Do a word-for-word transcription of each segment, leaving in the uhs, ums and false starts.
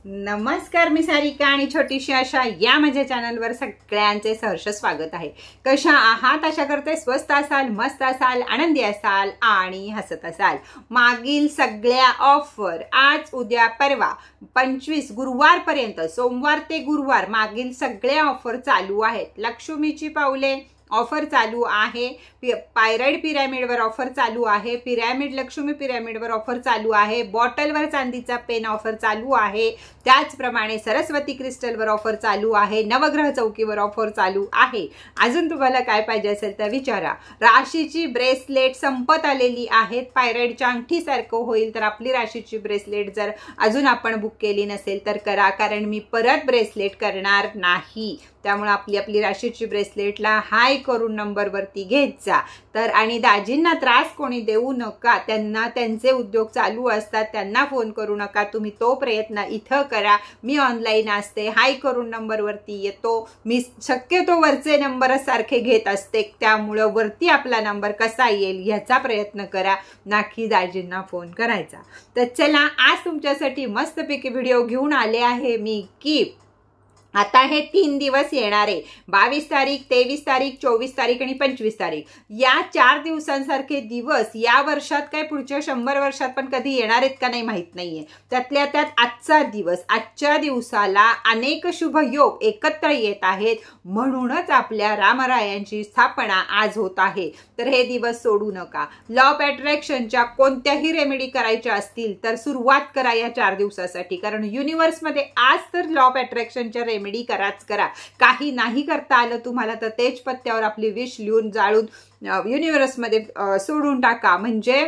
नमस्कार, मी सारिका आणि छोटीशी आशा या माझ्या चॅनलवर सगळ्यांचे सहर्ष स्वागत आहे। कशा आहात? आशा करते स्वस्त असाल, मस्त असाल, आनंदी असाल आणि हसत असाल। मागील सगळ्या ऑफर आज उद्या परवा पंचवीस गुरुवार पर्यंत, सोमवार ते गुरुवार मागील सगळ्या ऑफर चालू आहेत। लक्ष्मीची पावले ऑफर चालू आहे, पायराइड पिरॅमिडवर ऑफर चालू आहे, पिरॅमिड लक्ष्मी पिरॅमिडवर ऑफर चालू आहे, बॉटलवर चांदीचा पेन ऑफर चालू आहे, त्याचप्रमाणे सरस्वती क्रिस्टलवर ऑफर चालू आहे, नवग्रह चौकीवर ऑफर चालू आहे। अजून तुम्हाला काय पाहिजे असेल तर विचारा। राशीची ब्रेसलेट संपत आलेली आहेत, पायराइडच्या अंगठीसारखं होईल तर आपली राशीची ब्रेसलेट जर अजून आपण बुक केली नसेल तर करा, कारण मी परत ब्रेसलेट करणार नाही। त्यामुळे आपली आपली राशीची ब्रेसलेटला हाय करून नंबर वरती घेत जा। तर आणि दाजींना त्रास कोणी देऊ नका, त्यांना त्यांचे उद्योग चालू असतात, त्यांना फोन करू नका। तुम्ही तो प्रयत्न इथं करा। मी ऑनलाईन असते, हाय करून नंबर वरती येतो। मी शक्यतो वरचे नंबर सारखे घेत असते, त्यामुळे वरती आपला नंबर कसा येईल याचा प्रयत्न करा, ना की दाजींना फोन करायचा। तर चला, आज तुमच्यासाठी मस्तपैकी व्हिडिओ घेऊन आले आहे मी की आता हे तीन दिवस येणार आहे, बावीस तारीख, तेवीस तारीख, चोवीस तारीख आणि पंचवीस तारीख। या चार दिवसांसारखे दिवस या वर्षात काय पुढच्या शंभर वर्षात पण कधी येणार आहेत का नाही माहित नाहीये। त्यातल्या त्यात आजचा दिवस, आजच्या दिवसाला अनेक शुभ योग एकत्र येत आहेत, म्हणूनच आपल्या रामरायांची स्थापना आज होत आहे। तर हे दिवस सोडू नका। लॉ ऑफ अट्रॅक्शनच्या कोणत्याही रेमेडी करायच्या असतील तर सुरुवात करा या चार दिवसासाठी, कारण युनिव्हर्समध्ये आज तर लॉ ऑफ अट्रॅक्शनच्या रेमेडी कराच करा। काही नाही करता आलं तुम्हाला तर तेज पत्त्यावर आपली विश लिहून जाळून युनिव्हर्स मध्ये सोडून टाका, म्हणजे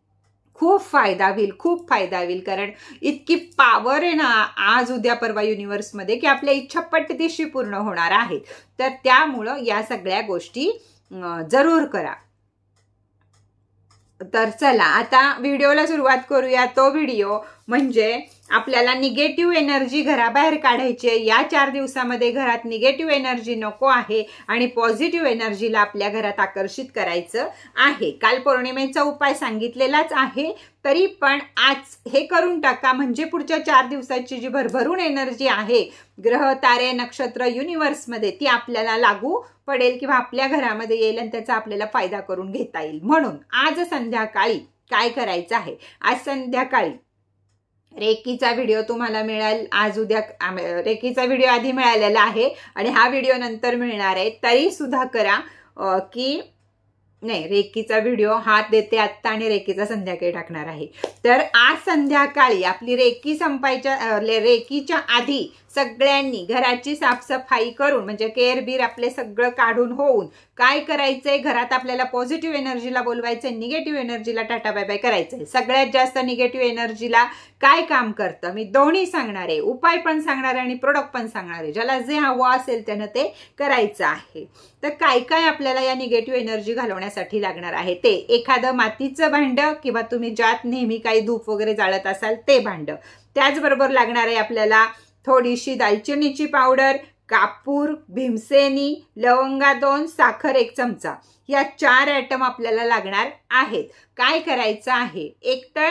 खूप फायदा होईल, खूप फायदा होईल। कारण इतकी पावर आहे ना आज उद्या परवा युनिव्हर्स मध्ये की आपल्या इच्छा पटदिशी पूर्ण होणार आहेत। तर त्यामुळं या सगळ्या गोष्टी जरूर करा। तर चला आता व्हिडिओला सुरुवात करूया। तो व्हिडिओ म्हणजे आपल्याला निगेटिव्ह एनर्जी घराबाहेर काढायची आहे। या चार दिवसामध्ये घरात निगेटिव्ह एनर्जी नको आहे आणि पॉझिटिव्ह एनर्जीला आपल्या घरात आकर्षित करायचं आहे। काल पौर्णिमेचा उपाय सांगितलेलाच आहे, तरी पण आज हे करून टाका, म्हणजे पुढच्या चार दिवसाची जी भरभरून एनर्जी आहे ग्रह, तारे, नक्षत्र, युनिव्हर्समध्ये ती आपल्याला लागू पडेल किंवा आपल्या घरामध्ये येईल आणि त्याचा आपल्याला फायदा करून घेता येईल। म्हणून आज संध्याकाळी काय करायचं आहे, आज संध्याकाळी रेकीचा व्हिडिओ तुम्हाला मिळेल। आज उद्या रेकीचा व्हिडिओ आधी मिळालेला आहे आणि हा व्हिडिओ नंतर मिळणार आहे, तरी सुद्धा करा की नाही, रेकीचा व्हिडिओ हात देते आत्ता आणि रेकीचा संध्याकाळी टाकणार आहे। तर आज संध्याकाळी आपली रेकी संपायच्या रेकीच्या आधी सगळ्यांनी घराची साफसफाई करून, म्हणजे केअर बीर आपले सगळं काढून होऊन काय करायचंय, घरात आपल्याला पॉझिटिव्ह एनर्जीला बोलवायचंय, निगेटिव्ह एनर्जीला टाटा बाय बाय करायचंय। सगळ्यात जास्त निगेटिव्ह एनर्जीला काय काम करतं मी दोन्ही सांगणार आहे, उपाय पण सांगणार आहे आणि प्रोडक्ट पण सांगणार आहे। ज्याला जे हवं असेल त्यानं ते करायचं आहे। तर काय काय आपल्याला या निगेटिव्ह एनर्जी घालवण्यासाठी लागणार आहे ते, एखादं मातीचं भांड किंवा तुम्ही ज्यात नेहमी काही धूप वगैरे जाळत असाल ते भांड, त्याचबरोबर लागणार आहे आपल्याला थोडीशी दालचिनीची पावडर, कापूर, भीमसेनी, लवंगा दोन, साखर एक चमचा, या चार आयटम आपल्याला लागणार आहेत। काय करायचं आहे, एकतर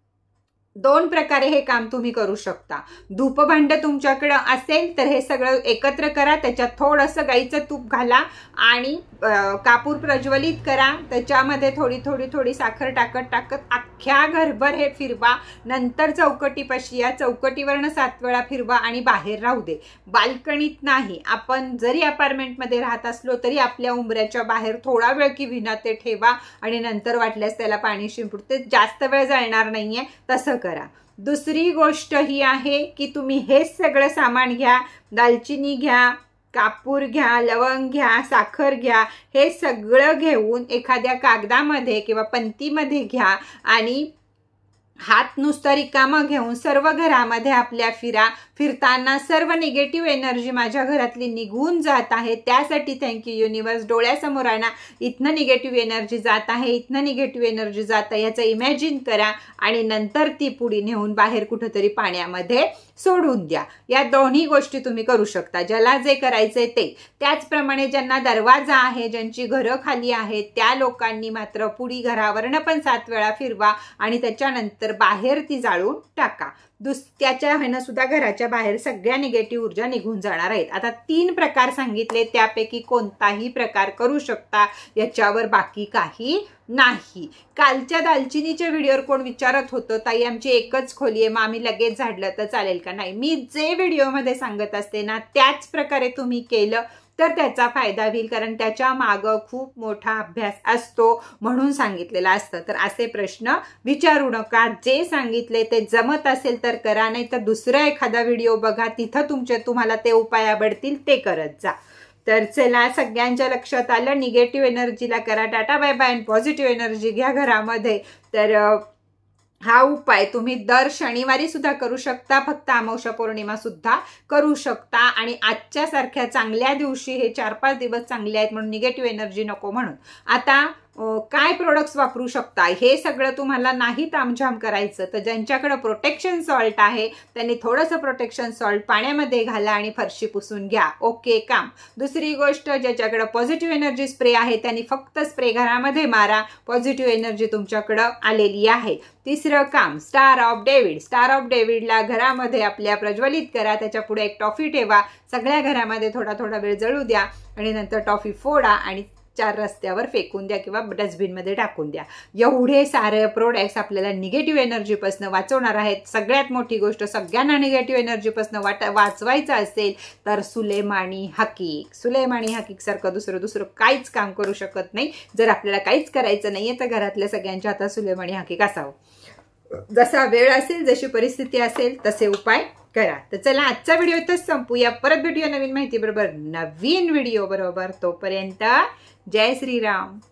दोन प्रकारे हे काम तुम्ही करू शकता। धूपभांड तुमच्याकडे असेल तर हे सगळं एकत्र करा, त्याच्यात थोडंसं गाईचं तूप घाला आणि कापूर प्रज्वलित करा, त्याच्यामध्ये थोडी थोडी थोडी साखर टाकत टाकत अख्ख्या घरभर हे फिरवा। नंतर चौकटीपाशी या, चौकटीवरनं सात वेळा फिरवा आणि बाहेर राहू दे, बाल्कनीत नाही। आपण जरी अपार्टमेंटमध्ये राहत असलो तरी आपल्या उंबऱ्याच्या बाहेर थोडा वेळ की विना ते ठेवा आणि नंतर वाटल्यास त्याला पाणी शिंपडू, ते जास्त वेळ जाणार नाहीये, तसं करा। दुसरी गोष्ट ही आहे की तुम्ही हे सगळं सामान घ्या, दालचिनी घ्या, कापूर घ्या, लवंग घ्या, साखर घ्या, हे सगळं घेऊन एखाद्या कागदामध्ये किंवा पंतीमध्ये घ्या आणि हात नुसता रिकामा घेऊन सर्व घरामध्ये आपल्या फिरा। फिरताना सर्व निगेटिव्ह एनर्जी माझ्या घरातली निघून जात आहे, त्यासाठी थँक्यू युनिव्हर्स। डोळ्यासमोर आणा, इथनं निगेटिव्ह एनर्जी जात आहे, इथनं निगेटिव्ह एनर्जी जात आहे, याचं इमॅजिन करा आणि नंतर ती पुढे नेऊन बाहेर कुठेतरी पाण्यामध्ये सोडून द्या। या दोन्ही गोष्टी तुम्ही करू शकता, ज्याला जे करायचंय ते। त्याचप्रमाणे ज्यांना दरवाजा आहे, ज्यांची घरं खाली आहेत, त्या लोकांनी मात्र पुढी घरावरनं पण सात वेळा फिरवा आणि त्याच्यानंतर बाहेर ती जाळून टाका। दुस त्याच्या ह्यानं सुद्धा घराच्या बाहेर सगळ्या निगेटिव्ह ऊर्जा निघून जाणार आहेत. आता तीन प्रकार सांगितले, त्यापैकी कोणताही प्रकार करू शकता, याच्यावर बाकी काही नाही. कालच्या दालचिनीच्या व्हिडिओवर कोण विचारत होतं ताई आमची एकच खोली आहे, मग आम्ही लगेच झाडलं तर चालेल का? नाही, मी जे व्हिडिओमध्ये सांगत असते ना त्याच प्रकारे तुम्ही केलं तर त्याचा फायदा होईल, कारण त्याच्या मागं खूप मोठा अभ्यास असतो म्हणून सांगितलेला असतं. तर असे प्रश्न विचारू नका, जे सांगितले ते जमत असेल तर करा, नाही तर दुसरा एखादा व्हिडिओ बघा, तिथं तुमचे तुम्हाला ते उपाय आवडतील ते करत जा. तर चला, सगळ्यांच्या लक्षात आलं, निगेटिव्ह एनर्जीला करा tata bye bye, positive energy घ्या घरामध्ये. तर हा उपाय तुम्ही दर शनिवारी सुद्धा करू शकता, फक्त अमावस्या पौर्णिमा सुद्धा करू शकता. आणि आजच्या सारख्या चांगल्या दिवशी हे चार पाच दिवस चांगले आहेत म्हणून निगेटिव्ह एनर्जी नको म्हणून. आता काय प्रोडक्ट्स वापरू शकता हे सगळं तुम्हाला नाही तामझाम करायचं, तर ज्यांच्याकडे प्रोटेक्शन सॉल्ट आहे त्यांनी थोडंसं प्रोटेक्शन सॉल्ट पाण्यामध्ये घाला आणि फरशी पुसून घ्या, ओके काम. दुसरी गोष्ट, ज्याच्याकडे पॉझिटिव्ह एनर्जी स्प्रे आहे त्यांनी फक्त स्प्रे घरामध्ये मारा, पॉझिटिव्ह एनर्जी तुमच्याकडं आलेली आहे. तिसरं काम, star of David. Star of डेव्हिडला घरामध्ये आपल्या प्रज्वलित करा, त्याच्या पुढे एक टॉफी ठेवा, सगळ्या घरामध्ये थोडा थोडा वेळ जळू द्या आणि नंतर टॉफी फोडा आणि चार रस्त्यावर फेकून द्या किंवा डस्टबिनमध्ये टाकून द्या. एवढे सारे प्रोडक्ट्स आपल्याला निगेटिव्ह एनर्जीपासून वाचवणार आहेत. सगळ्यात मोठी गोष्ट, सगळ्यांना निगेटिव्ह एनर्जीपासून वाट वाचवायचं असेल तर सुलेमानी हकीक. सुलेमानी हकीक सारखं दुसरं दुसरं काहीच काम करू शकत नाही. जर आपल्याला काहीच करायचं नाहीये तर घरातल्या सगळ्यांच्या हातात सुलेमानी हकीक असावं. जसा वेळ असेल, जशी परिस्थिती असेल तसे उपाय करा. तर चला, आजचा व्हिडिओ इथंच संपूया. परत भेटूया नवीन माहिती बरोबर, नवीन व्हिडिओ बरोबर. तोपर्यंत जय श्रीराम.